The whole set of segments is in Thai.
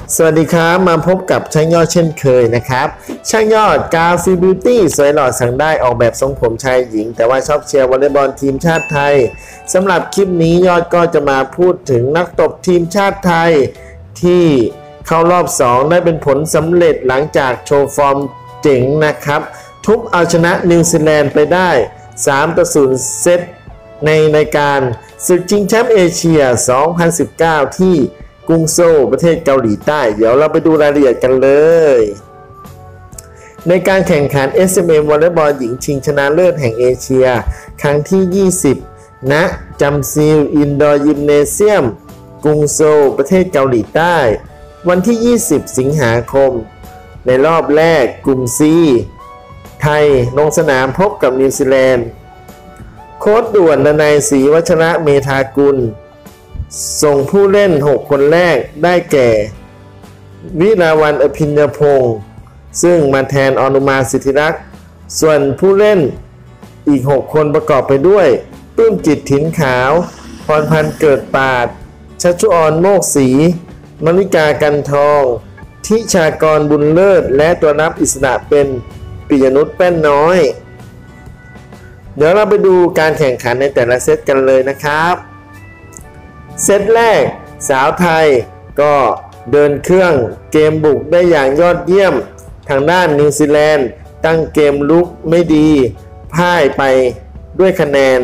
สวัสดีครับมาพบกับช่างยอดเช่นเคยนะครับช่างยอดกาฟิบิวตี้สวยหล่อสั่งได้ออกแบบทรงผมชายหญิงแต่ว่าชอบเชียร์วอลเลย์บอลทีมชาติไทยสำหรับคลิปนี้ยอดก็จะมาพูดถึงนักตบทีมชาติไทยที่เข้ารอบ2ได้เป็นผลสำเร็จหลังจากโชว์ฟอร์มเจ๋งนะครับทุบเอาชนะนิวซีแลนด์ไปได้3-0 เซตในรายการศึกชิงแชมป์เอเชีย 2019 ที่กรุงโซลประเทศเกาหลีใต้เดี๋ยวเราไปดูรายละเอียดกันเลยในการแข่งขัน SMM วอลเลย์บอลหญิงชิงชนะเลิศแห่งเอเชียครั้งที่ 20 ณ จัมซีลอินดอร์ยิมเนเซียมกรุงโซลประเทศเกาหลีใต้วันที่ 20 สิงหาคมในรอบแรกกลุ่ม C ไทยลงสนามพบกับนิวซีแลนด์โค้ชด่วนดนัยศรีวัชระเมธากุลส่งผู้เล่น6คนแรกได้แก่วิลาวันอภิญญพงศ์ซึ่งมาแทนอนุมาสิทธิรักษ์ส่วนผู้เล่นอีก6คนประกอบไปด้วยปลื้มจิตถิ่นขาวพรพันธ์เกิดปาดชัชชุอรโมกศรีมณิกากันทองทิชากรบุญเลิศและตัวรับอิสระเป็นปิยนุชแป้นน้อยเดี๋ยวเราไปดูการแข่งขันในแต่ละเซตกันเลยนะครับเซตแรกสาวไทยก็เดินเครื่องเกมบุกได้อย่างยอดเยี่ยมทางด้านนิวซีแลนด์ตั้งเกมลุกไม่ดีพ่ายไปด้วยคะแนน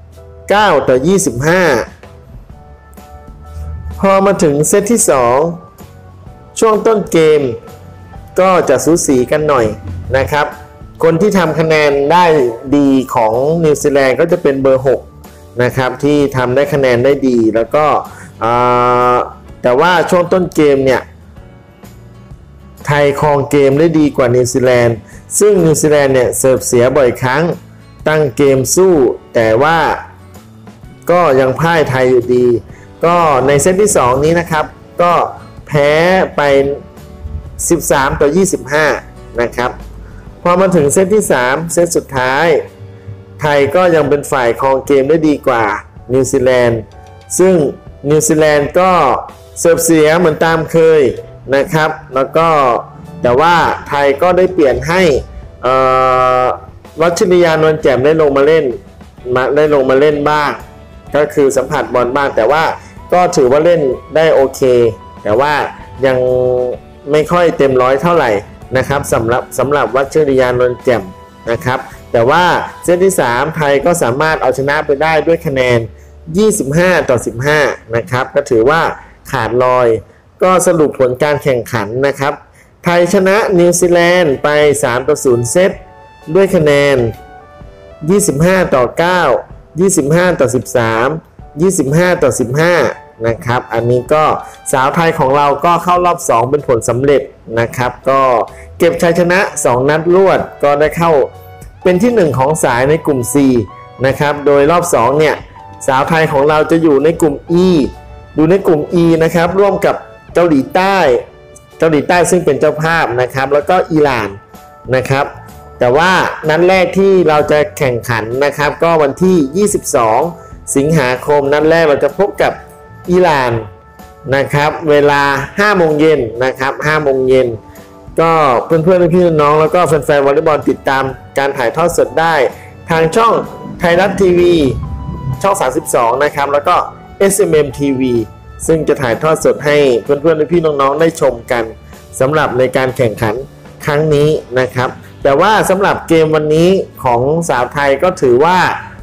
9-25พอมาถึงเซตที่2ช่วงต้นเกมก็จะสูสีกันหน่อยนะครับคนที่ทำคะแนนได้ดีของนิวซีแลนด์ก็จะเป็นเบอร์6นะครับที่ทำได้คะแนนได้ดีแล้วก็แต่ว่าช่วงต้นเกมเนี่ยไทยครองเกมได้ดีกว่านิวซีแลนด์ซึ่งนิวซีแลนด์เนี่ยเสิร์ฟเสียบ่อยครั้งตั้งเกมสู้แต่ว่าก็ยังพ่ายไทยอยู่ดีก็ในเซตที่2นี้นะครับก็แพ้ไป13-25นะครับพอมาถึงเซตที่3เซตสุดท้ายไทยก็ยังเป็นฝ่ายครองเกมได้ดีกว่านิวซีแลนด์ซึ่งนิวซีแลนด์ก็เสิร์ฟเสียเหมือนตามเคยนะครับแล้วก็แต่ว่าไทยก็ได้เปลี่ยนให้วัชริยานวลแจ่มได้ลงมาเล่นบ้างก็คือสัมผัสบอลบ้างแต่ว่าก็ถือว่าเล่นได้โอเคแต่ว่ายังไม่ค่อยเต็มร้อยเท่าไหร่นะครับสำหรับวัชริยานวลแจ่มนะครับแต่ว่าเซตที่3ไทยก็สามารถเอาชนะไปได้ด้วยคะแนน25-15นะครับก็ถือว่าขาดลอยก็สรุปผลการแข่งขันนะครับไทยชนะนิวซีแลนด์ไป3-0 เซตด้วยคะแนน25-9 25-13 25-15นะครับอันนี้ก็สาวไทยของเราก็เข้ารอบ2เป็นผลสำเร็จนะครับก็เก็บชัยชนะ2นัดรวดก็ได้เข้าเป็นที่1ของสายในกลุ่ม C นะครับโดยรอบ2เนี่ยสาวไทยของเราจะอยู่ในกลุ่ม E นะครับร่วมกับเกาหลีใต้ซึ่งเป็นเจ้าภาพนะครับแล้วก็อิหร่านนะครับแต่ว่านัดแรกที่เราจะแข่งขันนะครับก็วันที่22 สิงหาคมนัดแรกเราจะพบกับอิหร่านนะครับเวลา 5 โมงเย็นนะครับ 5 โมงเย็นก็เพื่อนๆพี่น้องแล้วก็แฟนๆวอลเลย์บอลติดตามการถ่ายทอดสดได้ทางช่องไทยรัฐทีวีช่อง32นะครับแล้วก็ SMM TV ซึ่งจะถ่ายทอดสดให้เพื่อนๆพี่น้องๆได้ชมกันสำหรับในการแข่งขันครั้งนี้นะครับแต่ว่าสำหรับเกมวันนี้ของสาวไทยก็ถือว่า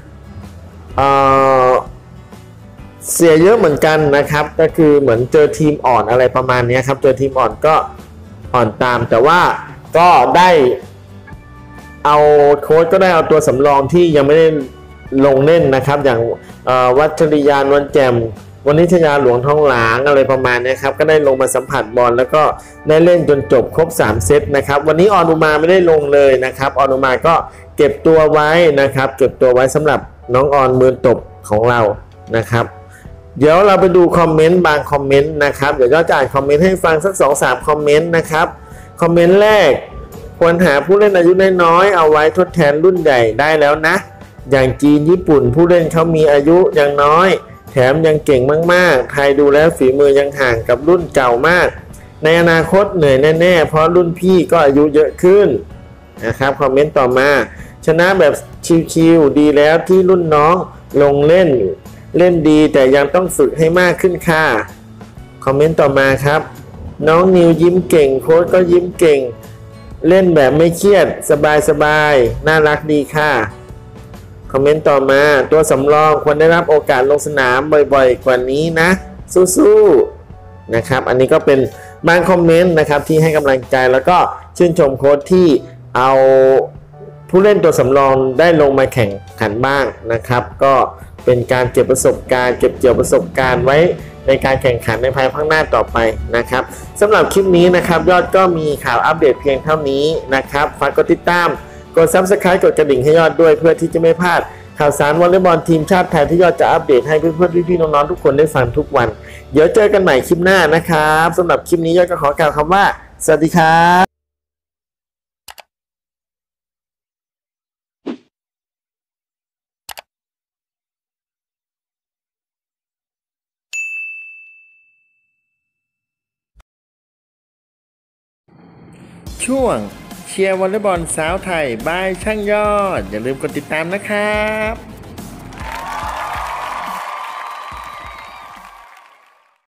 เสียเยอะเหมือนกันนะครับก็คือเหมือนเจอทีมอ่อนอะไรประมาณนี้ครับเจอทีมอ่อนก็อ่อนตามแต่ว่าก็ได้เอาโค้ชก็ได้เอาตัวสำรองที่ยังไม่ได้ลงเล่นนะครับอย่างวัชริยานวลแจ่มวณิชยาหลวงทองหลางอะไรประมาณนี้ครับก็ได้ลงมาสัมผัสบอลแล้วก็ได้เล่นจนจบครบ3 เซตนะครับวันนี้ออนุมาไม่ได้ลงเลยนะครับออนุมาก็เก็บตัวไว้นะครับเก็บตัวไว้สำหรับน้องออนมือตบของเรานะครับเดี๋ยวเราไปดูคอมเมนต์บางคอมเมนต์นะครับเดี๋ยวจะอ่านคอมเมนต์ให้ฟังสัก 2-3 คอมเมนต์นะครับคอมเมนต์แรกควรหาผู้เล่นอายุน้อยๆเอาไว้ทดแทนรุ่นใหญ่ได้แล้วนะอย่างจีนญี่ปุ่นผู้เล่นเขามีอายุยังน้อยแถมยังเก่งมากๆไทยดูแล้วฝีมือยังห่างกับรุ่นเก่ามากในอนาคตเหนื่อยแน่ๆเพราะรุ่นพี่ก็อายุเยอะขึ้นนะครับคอมเมนต์ต่อมาชนะแบบชิวๆดีแล้วที่รุ่นน้องลงเล่นดีแต่ยังต้องฝึกให้มากขึ้นค่ะคอมเมนต์ต่อมาครับน้องนิวยิ้มเก่งโค้ชก็ยิ้มเก่งเล่นแบบไม่เครียดสบายๆน่ารักดีค่ะคอมเมนต์ต่อมาตัวสำรองควรได้รับโอกาสลงสนามบ่อยๆกว่านี้นะสู้ๆนะครับอันนี้ก็เป็นบางคอมเมนต์นะครับที่ให้กำลังใจแล้วก็ชื่นชมโค้ชที่เอาผู้เล่นตัวสำรองได้ลงมาแข่งขันบ้างนะครับก็เป็นการเก็บประสบการณ์เก็บเกี่ยวประสบการณ์ไว้ในการแข่งขันในภายภาคหน้าต่อไปนะครับสำหรับคลิปนี้นะครับยอดก็มีข่าวอัปเดตเพียงเท่านี้นะครับฝากกดติดตามกด Subscribe กดกระดิ่งให้ยอดด้วยเพื่อที่จะไม่พลาดข่าวสารวอลเลย์บอลทีมชาติไทยที่ยอดจะอัปเดตให้เพื่อนๆพี่ๆน้องๆทุกคนได้ฟังทุกวันเดี๋ยวเจอกันใหม่คลิปหน้านะครับสำหรับคลิปนี้ยอดก็ขอกล่าวคำว่าสวัสดีครับช่วงเชียร์วอลเลย์บอลสาวไทยบายช่างยอดอย่าลืมกดติดตามนะครับ